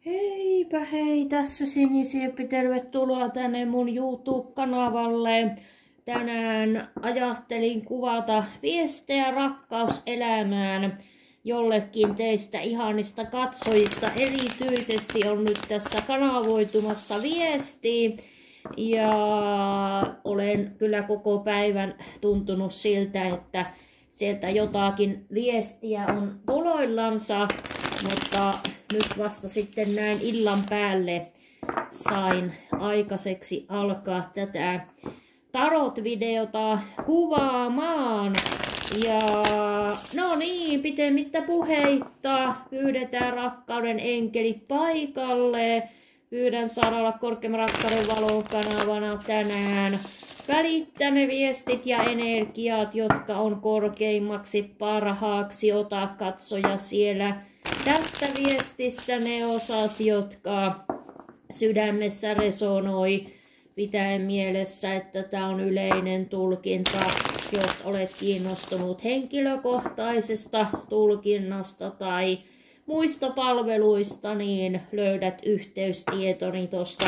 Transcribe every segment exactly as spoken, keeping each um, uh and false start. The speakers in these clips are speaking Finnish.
Heipä hei, tässä Sinisieppi, tervetuloa tänne mun YouTube-kanavalle. Tänään ajattelin kuvata viestejä rakkauselämään jollekin teistä ihanista katsojista. Erityisesti on nyt tässä kanavoitumassa viesti ja olen kyllä koko päivän tuntunut siltä, että sieltä jotakin viestiä on tuloillansa, mutta nyt vasta sitten näin illan päälle sain aikaiseksi alkaa tätä tarot-videota kuvaamaan. Ja no niin, pitemmittä puheitta pyydetään rakkauden enkelit paikalle. Pyydän saada olla korkeamman rakkauden valon kanavana tänään. Välittää ne viestit ja energiat, jotka on korkeimmaksi parhaaksi. Ota katsoja siellä tästä viestistä ne osat, jotka sydämessä resonoi. Pitäen mielessä, että tämä on yleinen tulkinta. Jos olet kiinnostunut henkilökohtaisesta tulkinnasta tai muista palveluista, niin löydät yhteystietoni tuosta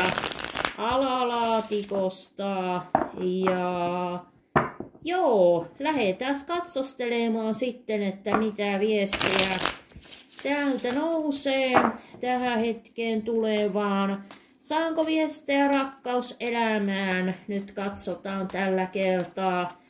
alalaatikosta. Ja joo, lähdetään katsostelemaan sitten, että mitä viestiä täältä nousee tähän hetkeen tulevaan. Saanko viestejä rakkauselämään? Nyt katsotaan tällä kertaa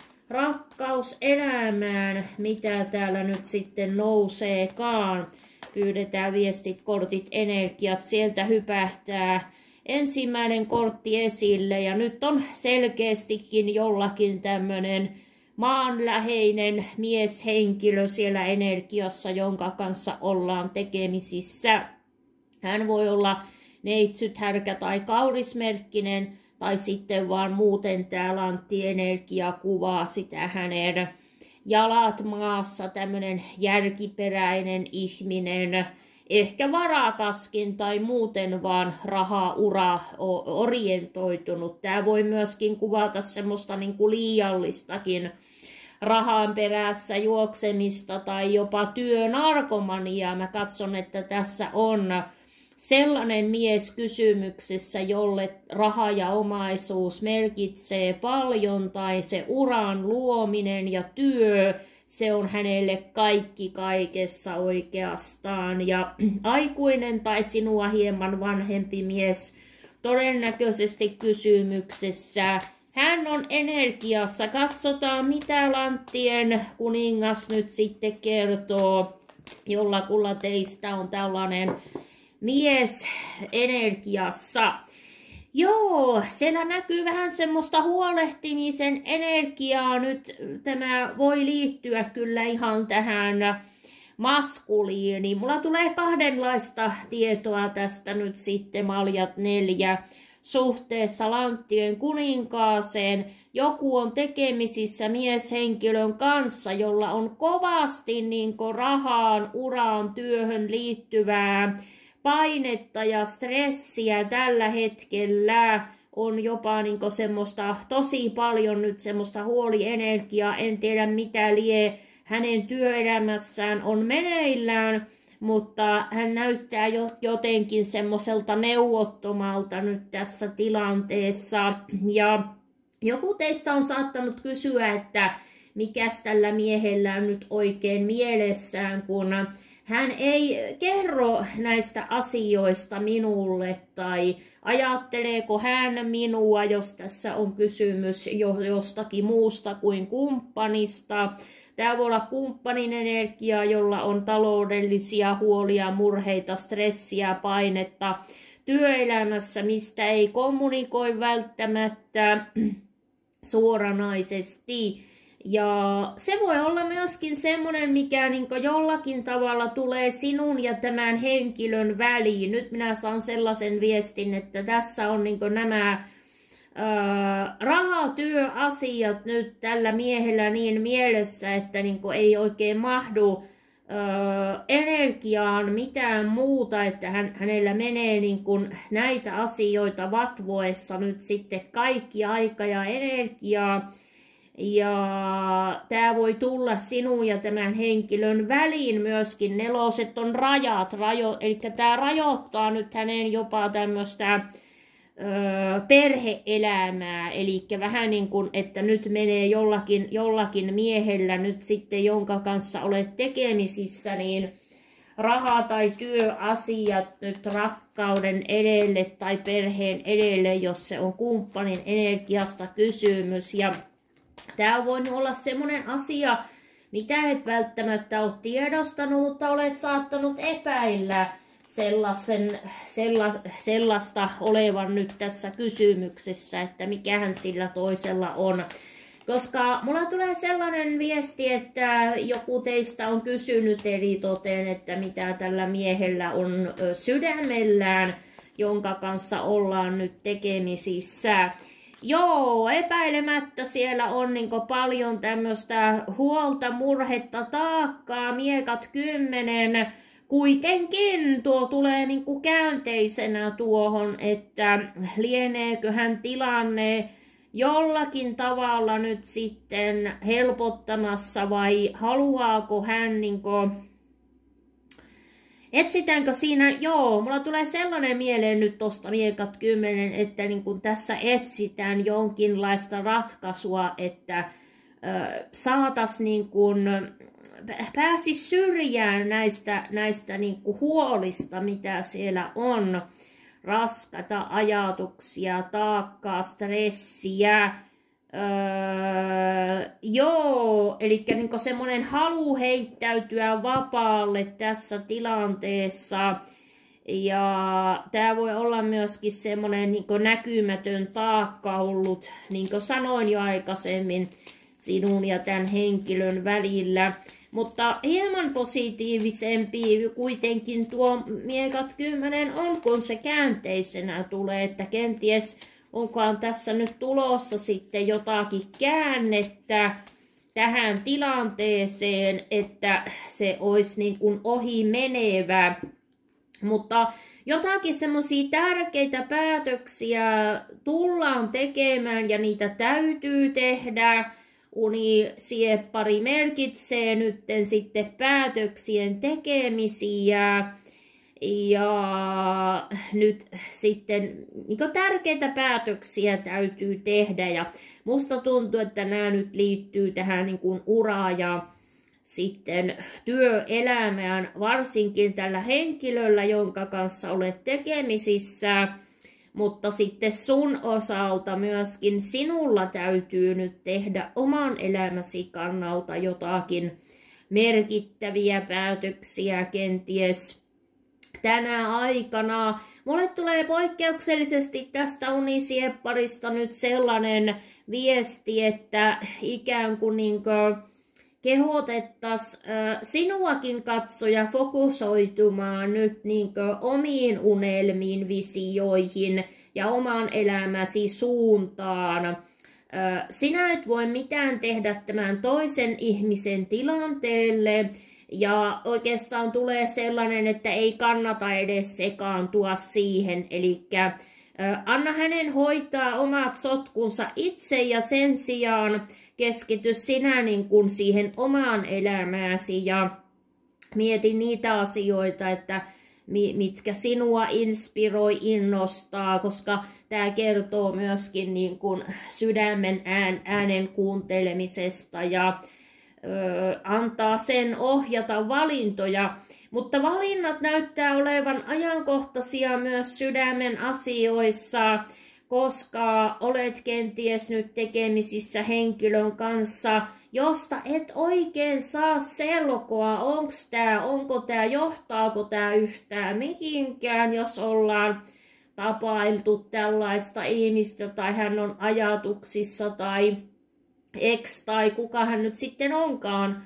rakkauselämään, mitä täällä nyt sitten nouseekaan. Pyydetään viestit, kortit, energiat, sieltä hypähtää ensimmäinen kortti esille ja nyt on selkeästikin jollakin tämmönen maanläheinen mieshenkilö siellä energiassa, jonka kanssa ollaan tekemisissä. Hän voi olla neitsyt, härkä tai kaurismerkkinen, tai sitten vaan muuten tämä lanttienergia kuvaa sitä hänen jalat maassa, tämmöinen järkiperäinen ihminen, ehkä varakaskin tai muuten vaan raha-ura orientoitunut. Tämä voi myöskin kuvata semmoista niin kuin liiallistakin rahan perässä juoksemista tai jopa työnarkomaniaa. Mä katson, että tässä on sellainen mies kysymyksessä, jolle raha ja omaisuus merkitsee paljon, tai se uran luominen ja työ, se on hänelle kaikki kaikessa oikeastaan. Ja aikuinen tai sinua hieman vanhempi mies todennäköisesti kysymyksessä. Hän on energiassa. Katsotaan, mitä Lanttien kuningas nyt sitten kertoo. Jollakulla teistä on tällainen mies energiassa. Joo, siellä näkyy vähän semmoista huolehtimisen energiaa. Nyt tämä voi liittyä kyllä ihan tähän maskuliiniin. Mulla tulee kahdenlaista tietoa tästä nyt sitten, maljat neljä, suhteessa Lanttien kuninkaaseen. Joku on tekemisissä mieshenkilön kanssa, jolla on kovasti niin kuin rahaan, uraan, työhön liittyvää painetta ja stressiä tällä hetkellä. On jopa niin kuin semmoista tosi paljon nyt semmoista huolienergiaa. En tiedä mitä lie hänen työelämässään on meneillään, mutta hän näyttää jotenkin semmoiselta neuvottomalta nyt tässä tilanteessa. Ja joku teistä on saattanut kysyä, että mikäs tällä miehellä on nyt oikein mielessään, kun hän ei kerro näistä asioista minulle, tai ajatteleeko hän minua, jos tässä on kysymys jostakin muusta kuin kumppanista. Tämä voi olla kumppanin energia, jolla on taloudellisia huolia, murheita, stressiä, painetta työelämässä, mistä ei kommunikoi välttämättä suoranaisesti. Ja se voi olla myöskin semmoinen, mikä niin jollakin tavalla tulee sinun ja tämän henkilön väliin. Nyt minä saan sellaisen viestin, että tässä on niin nämä ää, rahatyöasiat nyt tällä miehellä niin mielessä, että niin ei oikein mahdu ää, energiaan mitään muuta, että hän, hänellä menee niin näitä asioita vatvoessa nyt sitten kaikki aika ja energiaa. Ja tämä voi tulla sinun ja tämän henkilön väliin myöskin. Neloset on rajat, rajo, eli tämä rajoittaa nyt hänen jopa tämmöistä perhe-elämää, eli vähän niin kuin, että nyt menee jollakin, jollakin miehellä nyt sitten, jonka kanssa olet tekemisissä, niin raha- tai työasiat nyt rakkauden edelle tai perheen edelle, jos se on kumppanin energiasta kysymys. Ja tämä on voinut olla semmoinen asia, mitä et välttämättä ole tiedostanut, mutta olet saattanut epäillä sellaisen, sella, sellaista olevan nyt tässä kysymyksessä, että mikähän sillä toisella on. Koska mulla tulee sellainen viesti, että joku teistä on kysynyt eritoten, että mitä tällä miehellä on sydämellään, jonka kanssa ollaan nyt tekemisissä. Joo, epäilemättä siellä on niin paljon tämmöistä huolta, murhetta, taakkaa, miekat kymmenen. Kuitenkin tuo tulee niin kuin käänteisenä tuohon, että lieneeköhän tilanne jollakin tavalla nyt sitten helpottamassa vai haluaako hän niin kuin, etsitäänkö siinä, joo, mulla tulee sellainen mieleen nyt tosta miekat kymmenen, että niin kuin tässä etsitään jonkinlaista ratkaisua, että äh, saatas niin kuin pääsi syrjään näistä, näistä niin kuin huolista, mitä siellä on. Raskata ajatuksia, taakkaa, stressiä. Öö, joo, eli niin semmoinen halu heittäytyä vapaalle tässä tilanteessa. Ja tämä voi olla myöskin semmoinen niin näkymätön taakka ollut, niin kuin sanoin jo aikaisemmin, sinun ja tämän henkilön välillä. Mutta hieman positiivisempi kuitenkin tuo miekat kymmenen on, kun se käänteisenä tulee, että kenties onkaan tässä nyt tulossa sitten jotakin käännettä tähän tilanteeseen, että se olisi niin kuin ohi menevä. Mutta jotakin semmoisia tärkeitä päätöksiä tullaan tekemään ja niitä täytyy tehdä. Unisieppari merkitsee nyt sitten päätöksien tekemisiä ja nyt sitten niin tärkeitä päätöksiä täytyy tehdä ja musta tuntuu, että nämä nyt liittyy tähän niin kuin ura- ja sitten työelämään, varsinkin tällä henkilöllä, jonka kanssa olet tekemisissä. Mutta sitten sun osalta myöskin sinulla täytyy nyt tehdä oman elämäsi kannalta jotakin merkittäviä päätöksiä kenties tänä aikana. Mulle tulee poikkeuksellisesti tästä unisiepparista nyt sellainen viesti, että ikään kuin niinkö kehotettaisiin sinuakin katsoja fokusoitumaan nyt niinkö omiin unelmiin, visioihin ja oman elämäsi suuntaan. Sinä et voi mitään tehdä tämän toisen ihmisen tilanteelle ja oikeastaan tulee sellainen, että ei kannata edes sekaantua siihen, eli anna hänen hoitaa omat sotkunsa itse ja sen sijaan keskity sinä niin kuin siihen omaan elämääsi ja mieti niitä asioita, että mitkä sinua inspiroi, innostaa, koska tämä kertoo myöskin niin kuin sydämen äänen kuuntelemisesta ja ö, antaa sen ohjata valintoja. Mutta valinnat näyttää olevan ajankohtaisia myös sydämen asioissa, koska olet kenties nyt tekemisissä henkilön kanssa, josta et oikein saa selkoa, onks tää, onko tämä, johtaako tämä yhtään mihinkään, jos ollaan tapailtu tällaista ihmistä tai hän on ajatuksissa tai ex tai kuka hän nyt sitten onkaan.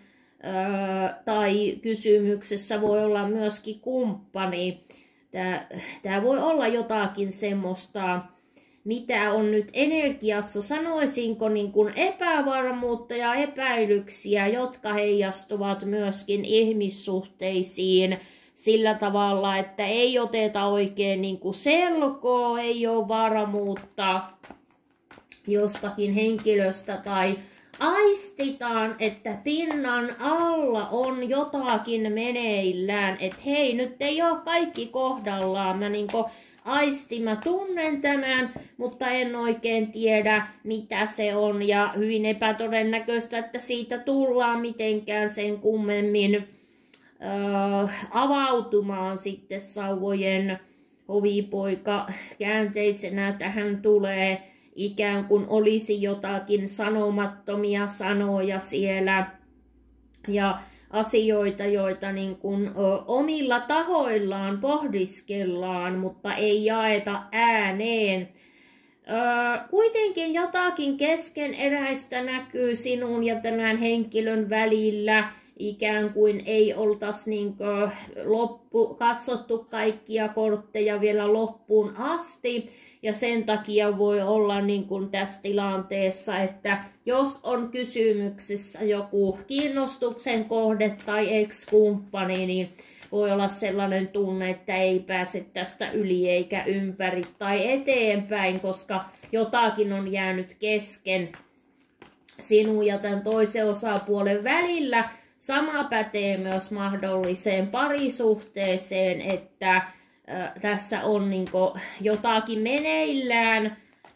Tai kysymyksessä voi olla myöskin kumppani. Tämä, tämä voi olla jotakin semmoista, mitä on nyt energiassa, sanoisinko niin kuin epävarmuutta ja epäilyksiä, jotka heijastuvat myöskin ihmissuhteisiin sillä tavalla, että ei oteta oikein niin kuin selkoa, ei ole varmuutta jostakin henkilöstä tai aistitaan, että pinnan alla on jotakin meneillään, että hei, nyt ei ole kaikki kohdallaan, mä niinku aisti, mä tunnen tämän, mutta en oikein tiedä, mitä se on, ja hyvin epätodennäköistä, että siitä tullaan mitenkään sen kummemmin öö, avautumaan sitten sauvojen hovipoika käänteisenä tähän tulee, ikään kuin olisi jotakin sanomattomia sanoja siellä ja asioita, joita niin kuin, ö, omilla tahoillaan pohdiskellaan, mutta ei jaeta ääneen. Ö, kuitenkin jotakin keskeneräistä näkyy sinun ja tämän henkilön välillä, ikään kuin ei oltaisi niin kuin loppu, katsottu kaikkia kortteja vielä loppuun asti. Ja sen takia voi olla niin kuin tässä tilanteessa, että jos on kysymyksessä joku kiinnostuksen kohde tai ex-kumppani, niin voi olla sellainen tunne, että ei pääse tästä yli eikä ympäri tai eteenpäin, koska jotakin on jäänyt kesken sinun ja tämän toisen osapuolen välillä. Sama pätee myös mahdolliseen parisuhteeseen, että äh, tässä on niinku jotakin meneillään,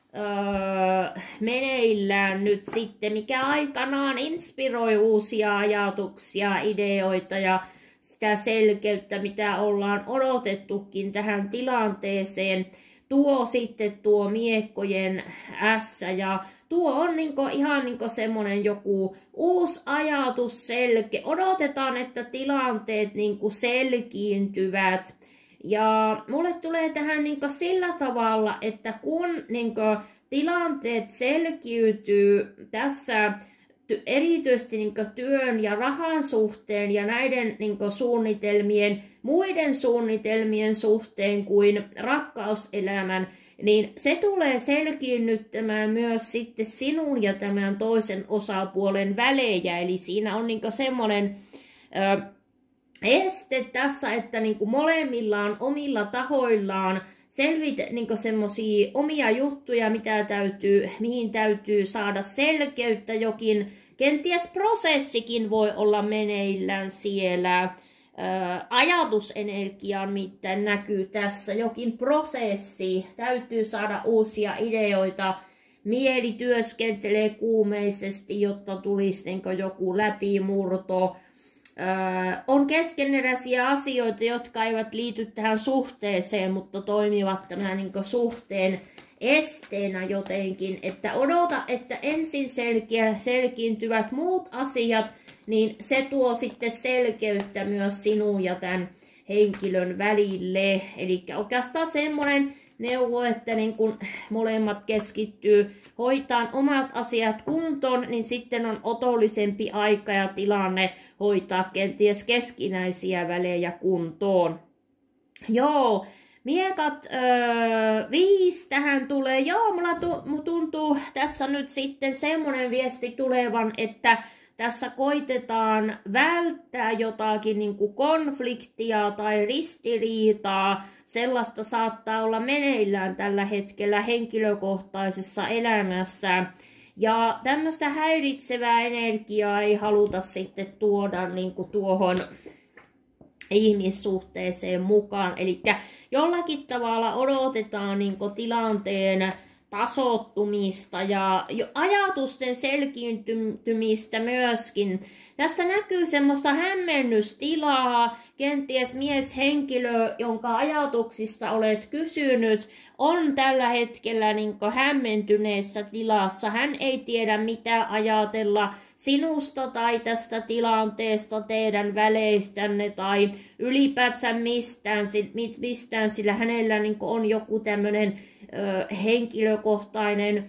äh, meneillään nyt sitten, mikä aikanaan inspiroi uusia ajatuksia, ideoita ja sitä selkeyttä, mitä ollaan odotettukin tähän tilanteeseen. Tuo sitten tuo miekkojen ässä ja tuo on niinku ihan niinku semmoinen joku uusi ajatus selkeä. Odotetaan, että tilanteet niinku selkiintyvät. Ja mulle tulee tähän niinku sillä tavalla, että kun niinku tilanteet selkiytyy tässä erityisesti niin työn ja rahan suhteen ja näiden niin suunnitelmien, muiden suunnitelmien suhteen kuin rakkauselämän, niin se tulee selkiinnyttämään myös sitten sinun ja tämän toisen osapuolen välejä. Eli siinä on niin semmoinen ö, este tässä, että niin molemmilla on omilla tahoillaan selvitä niin semmoisia omia juttuja, mitä täytyy, mihin täytyy saada selkeyttä, jokin kenties prosessikin voi olla meneillään siellä. Ää, ajatusenergia mitään näkyy tässä, jokin prosessi, täytyy saada uusia ideoita, mieli työskentelee kuumeisesti, jotta tulisi niin joku läpimurto. Öö, on keskeneräisiä asioita, jotka eivät liity tähän suhteeseen, mutta toimivat tämän niin kuin suhteen esteenä jotenkin. Että odota, että ensin selkeä, selkiintyvät muut asiat, niin se tuo sitten selkeyttä myös sinun ja tämän henkilön välille. Eli oikeastaan semmoinen neuvo, että niin kun molemmat keskittyy hoitaan omat asiat kuntoon, niin sitten on otollisempi aika ja tilanne hoitaa kenties keskinäisiä välejä kuntoon. Joo, miekat öö, viisi tähän tulee. Joo, mulla tuntuu tässä nyt sitten semmoinen viesti tulevan, että tässä koitetaan välttää jotakin niin kuin konfliktia tai ristiriitaa. Sellaista saattaa olla meneillään tällä hetkellä henkilökohtaisessa elämässä. Ja tämmöistä häiritsevää energiaa ei haluta sitten tuoda niin kuin tuohon ihmissuhteeseen mukaan. Eli jollakin tavalla odotetaan niin kuin tilanteen tasoittumista ja ajatusten selkiintymistä myöskin. Tässä näkyy semmoista hämmennystilaa, kenties mieshenkilö, jonka ajatuksista olet kysynyt, on tällä hetkellä niin kuin hämmentyneessä tilassa. Hän ei tiedä mitä ajatella sinusta tai tästä tilanteesta, teidän väleistänne tai ylipäätään mistään, mistään sillä hänellä niin kuin on joku tämmöinen henkilökohtainen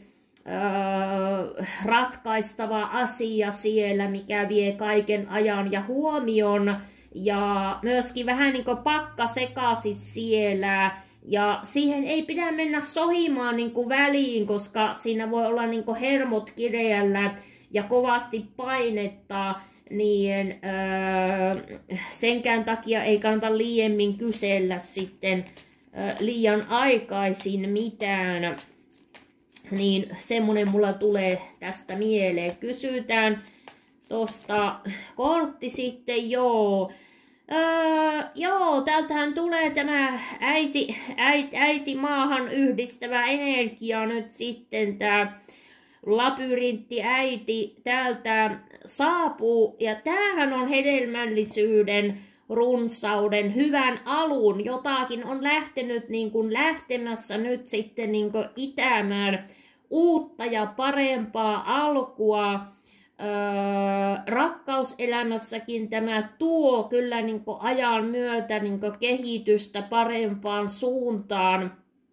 ö, ratkaistava asia siellä, mikä vie kaiken ajan ja huomion ja myöskin vähän niin kuin pakka sekaisin siellä ja siihen ei pidä mennä sohimaan niin kuin väliin, koska siinä voi olla niin kuin hermot kireällä ja kovasti painetta, niin ö, senkään takia ei kannata liiemmin kysellä sitten liian aikaisin mitään. Niin semmonen mulla tulee tästä mieleen. Kysytään tosta kortti sitten, joo. Öö, joo, täältähän tulee tämä äiti, äiti, äiti maahan yhdistävä energia nyt sitten. Tää labyrintti äiti täältä saapuu. Ja tämähän on hedelmällisyyden, runsauden, hyvän alun. Jotakin on lähtenyt niin kuin lähtemässä nyt sitten niin kuin itämään uutta ja parempaa alkua. Öö, rakkauselämässäkin tämä tuo kyllä niin kuin ajan myötä niin kuin kehitystä parempaan suuntaan.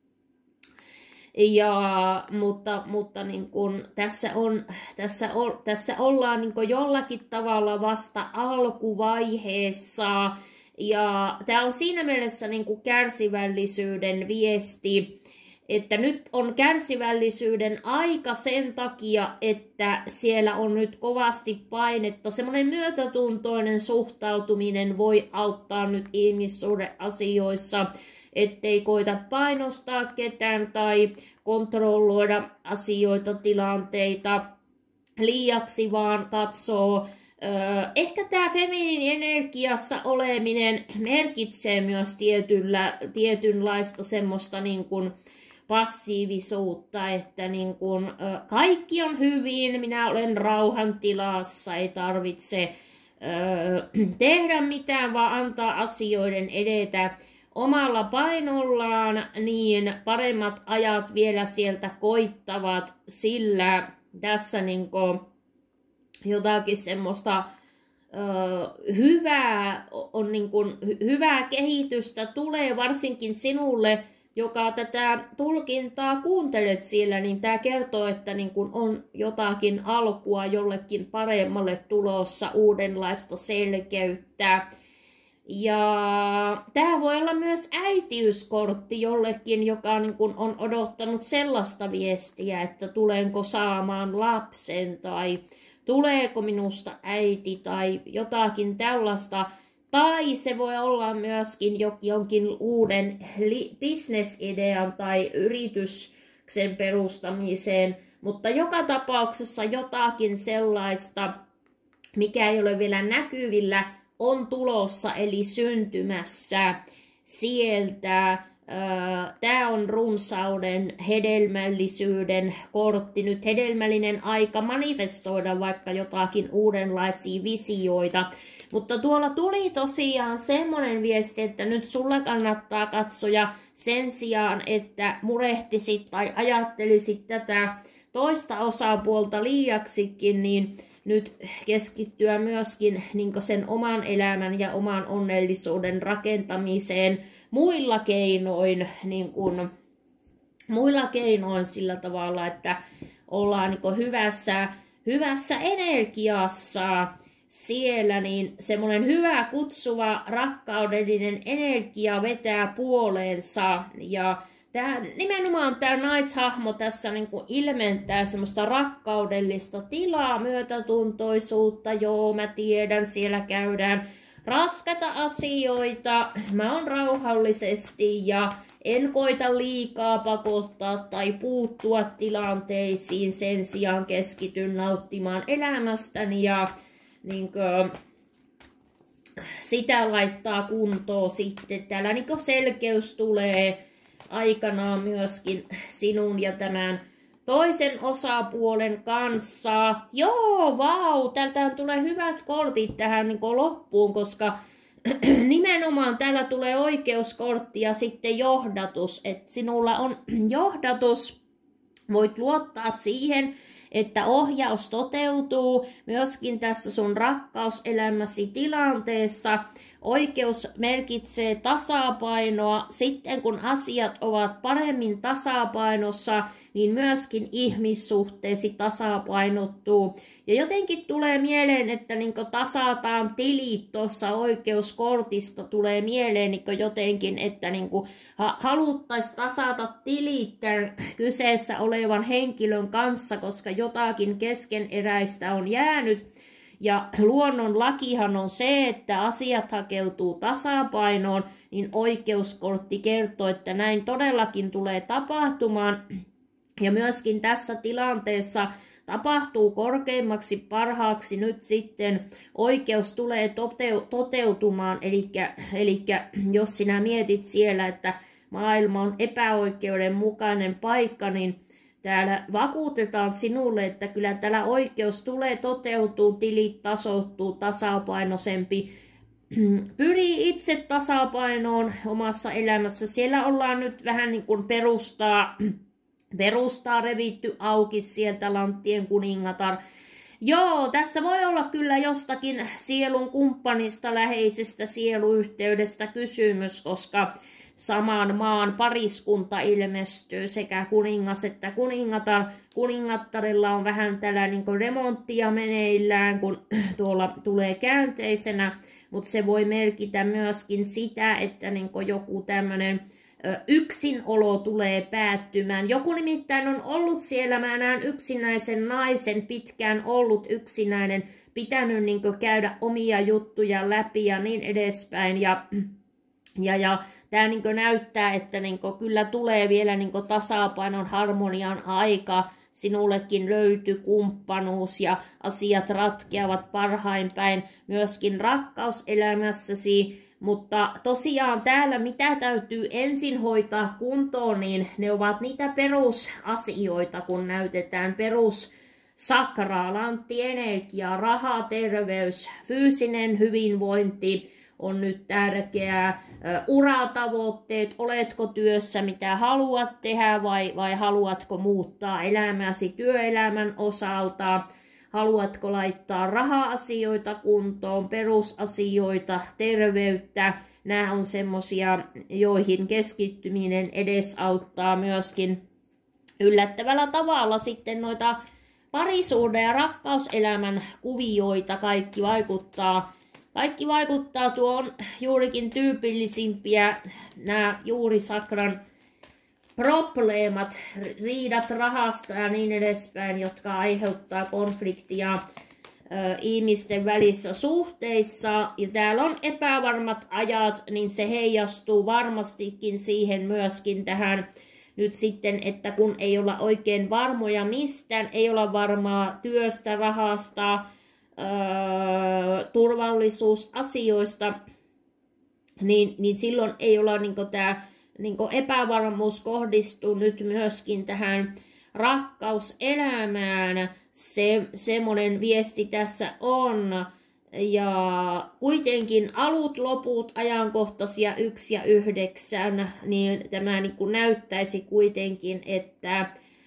Ja, mutta mutta niin kuin tässä, on, tässä, on, tässä ollaan niin kuin jollakin tavalla vasta alkuvaiheessa. Ja tämä on siinä mielessä niin kuin kärsivällisyyden viesti, että nyt on kärsivällisyyden aika sen takia, että siellä on nyt kovasti painetta. Semmoinen myötätuntoinen suhtautuminen voi auttaa nyt ihmissuhde asioissa, ettei koita painostaa ketään tai kontrolloida asioita, tilanteita liiaksi, vaan katsoo. Ehkä tämä feminiinin energiassa oleminen merkitsee myös tietyllä, tietynlaista semmoista niin kuin passiivisuutta, että niin kuin, kaikki on hyvin, minä olen rauhan tilassa, ei tarvitse tehdä mitään, vaan antaa asioiden edetä omalla painollaan, niin paremmat ajat vielä sieltä koittavat, sillä tässä niin kuin jotakin semmoista ö, hyvää, on niin kuin, hyvää kehitystä tulee varsinkin sinulle, joka tätä tulkintaa kuuntelet siellä, niin tämä kertoo, että niin kun on jotakin alkua jollekin paremmalle tulossa, uudenlaista selkeyttä. Ja tämä voi olla myös äitiyskortti jollekin, joka niin kun on odottanut sellaista viestiä, että tulenko saamaan lapsen tai tuleeko minusta äiti tai jotakin tällaista. Tai se voi olla myöskin jonkin uuden bisnesidean tai yrityksen perustamiseen, mutta joka tapauksessa jotakin sellaista, mikä ei ole vielä näkyvillä, on tulossa eli syntymässä sieltä. Tämä on runsauden, hedelmällisyyden kortti. Nyt hedelmällinen aika manifestoida vaikka jotakin uudenlaisia visioita. Mutta tuolla tuli tosiaan semmoinen viesti, että nyt sulla kannattaa katsoja sen sijaan, että murehtisit tai ajattelisit tätä toista osapuolta liiaksikin, niin nyt keskittyä myöskin niin sen oman elämän ja oman onnellisuuden rakentamiseen muilla keinoin, niin kuin, muilla keinoin sillä tavalla, että ollaan niin hyvässä, hyvässä energiassa siellä, niin semmoinen hyvä kutsuva rakkaudellinen energia vetää puoleensa. Ja tää, nimenomaan tämä naishahmo tässä niin kuin ilmentää semmoista rakkaudellista tilaa, myötätuntoisuutta. Joo, mä tiedän, siellä käydään raskata asioita. Mä oon rauhallisesti ja en koita liikaa pakottaa tai puuttua tilanteisiin. Sen sijaan keskityn nauttimaan elämästäni ja niin kuin, sitä laittaa kuntoon sitten. Täällä niin kuin selkeys tulee aikanaan myöskin sinun ja tämän toisen osapuolen kanssa. Joo, vau, täältä tulee hyvät kortit tähän niin kuin loppuun, koska nimenomaan täällä tulee oikeuskortti ja sitten johdatus. Että sinulla on johdatus, voit luottaa siihen, että ohjaus toteutuu myöskin tässä sun rakkauselämäsi tilanteessa. Oikeus merkitsee tasapainoa. Sitten kun asiat ovat paremmin tasapainossa, niin myöskin ihmissuhteesi tasapainottuu. Ja jotenkin tulee mieleen, että niin tasataan tilit tuossa oikeuskortista. Tulee mieleen niin jotenkin, että niin haluttaisiin tasata tilit tämän kyseessä olevan henkilön kanssa, koska jotakin keskeneräistä on jäänyt. Ja luonnon lakihan on se, että asiat hakeutuu tasapainoon, niin oikeuskortti kertoo, että näin todellakin tulee tapahtumaan. Ja myöskin tässä tilanteessa tapahtuu korkeimmaksi parhaaksi nyt sitten oikeus tulee toteutumaan, eli, eli jos sinä mietit siellä, että maailma on epäoikeudenmukainen paikka, niin täällä vakuutetaan sinulle, että kyllä täällä oikeus tulee toteutuu, tilit tasoittuu, tasapainoisempi. Pyri itse tasapainoon omassa elämässä. Siellä ollaan nyt vähän niin kuin perustaa, perustaa revitty auki sieltä Lanttien kuningatar. Joo, tässä voi olla kyllä jostakin sielun kumppanista, läheisestä sieluyhteydestä kysymys, koska saman maan pariskunta ilmestyy, sekä kuningas että kuningatar. Kuningattarilla on vähän tällä niin kuin remonttia meneillään, kun tuolla tulee käänteisenä, mutta se voi merkitä myöskin sitä, että niin kuin joku tämmöinen yksinolo tulee päättymään. Joku nimittäin on ollut siellä, mä näen yksinäisen naisen, pitkään ollut yksinäinen, pitänyt niin kuin käydä omia juttuja läpi ja niin edespäin. Ja, ja, ja tämä niin kuin näyttää, että niin kuin kyllä tulee vielä niin kuin tasapainon harmonian aika. Sinullekin löytyy kumppanuus ja asiat ratkeavat parhain päin myöskin rakkauselämässäsi. Mutta tosiaan täällä mitä täytyy ensin hoitaa kuntoon, niin ne ovat niitä perusasioita, kun näytetään perussakraa, lanttienergia, raha, terveys, fyysinen hyvinvointi on nyt tärkeää. Uratavoitteet, oletko työssä, mitä haluat tehdä vai, vai haluatko muuttaa elämäsi työelämän osalta. Haluatko laittaa raha-asioita kuntoon, perusasioita, terveyttä. Nämä on semmoisia, joihin keskittyminen edesauttaa myöskin yllättävällä tavalla sitten noita parisuuden ja rakkauselämän kuvioita. Kaikki vaikuttaa, kaikki vaikuttaa tuon juurikin tyypillisimpiä nämä juurisakran probleemat, riidat rahasta ja niin edespäin, jotka aiheuttaa konfliktia ö, ihmisten välissä suhteissa. Ja täällä on epävarmat ajat, niin se heijastuu varmastikin siihen myöskin tähän nyt sitten, että kun ei olla oikein varmoja mistään, ei olla varmaa työstä, rahasta, ö, turvallisuusasioista, niin, niin silloin ei olla niin tämä niin epävarmuus kohdistuu nyt myöskin tähän rakkauselämään. Se, semmoinen viesti tässä on. Ja kuitenkin alut, loput, ajankohtaisia yksi ja yhdeksän, niin tämä niin kuin näyttäisi kuitenkin, että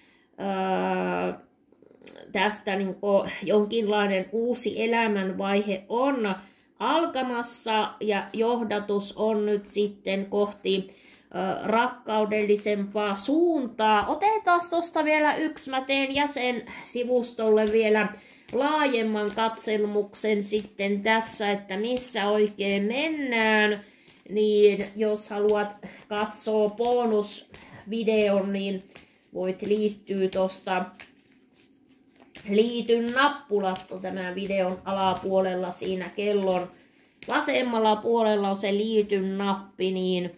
ää, tästä niin kuin jonkinlainen uusi elämänvaihe on alkamassa ja johdatus on nyt sitten kohti rakkaudellisempaa suuntaa. Otetaan tuosta vielä yksi. Mä teen jäsensivustolle vielä laajemman katselmuksen sitten tässä, että missä oikein mennään. Niin jos haluat katsoa bonusvideon, niin voit liittyä tuosta liityn nappulasta tämän videon alapuolella. Siinä kellon vasemmalla puolella on se liityn nappi, niin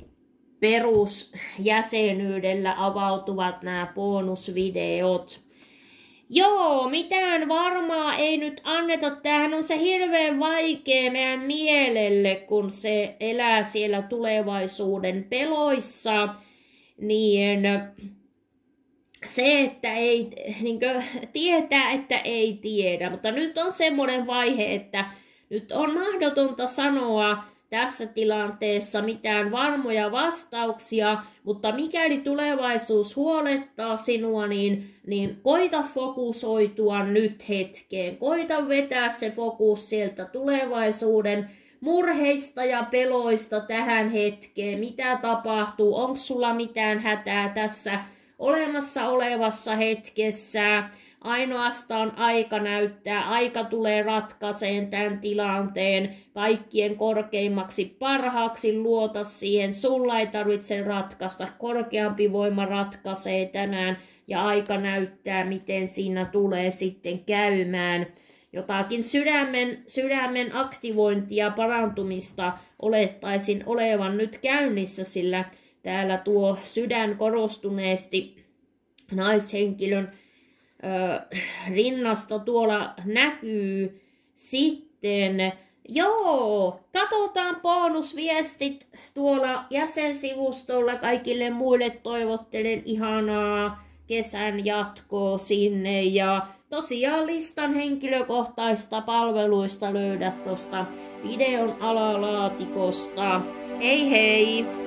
perusjäsenyydellä avautuvat nämä bonusvideot. Joo, mitään varmaa ei nyt anneta. Tämähän on se hirveän vaikea meidän mielelle, kun se elää siellä tulevaisuuden peloissa. Niin se, että ei niin kuin, tietää, että ei tiedä. Mutta nyt on semmoinen vaihe, että nyt on mahdotonta sanoa tässä tilanteessa mitään varmoja vastauksia, mutta mikäli tulevaisuus huolettaa sinua, niin, niin koita fokusoitua nyt hetkeen. Koita vetää se fokus sieltä tulevaisuuden murheista ja peloista tähän hetkeen. Mitä tapahtuu? Onko sulla mitään hätää tässä olemassa olevassa hetkessä? Ainoastaan aika näyttää, aika tulee ratkaiseen tämän tilanteen kaikkien korkeimmaksi parhaaksi, luota siihen, sulla ei tarvitse ratkaista, korkeampi voima ratkaisee tämän ja aika näyttää, miten siinä tulee sitten käymään. Jotakin sydämen, sydämen aktivointia, parantumista olettaisin olevan nyt käynnissä, sillä täällä tuo sydän korostuneesti naishenkilön ö, rinnasta tuolla näkyy. Sitten, joo, katsotaan bonusviestit tuolla jäsensivustolla. Kaikille muille toivottelen ihanaa kesän jatkoa sinne. Ja tosiaan listan henkilökohtaista palveluista löydät tuosta videon alalaatikosta. Hei hei!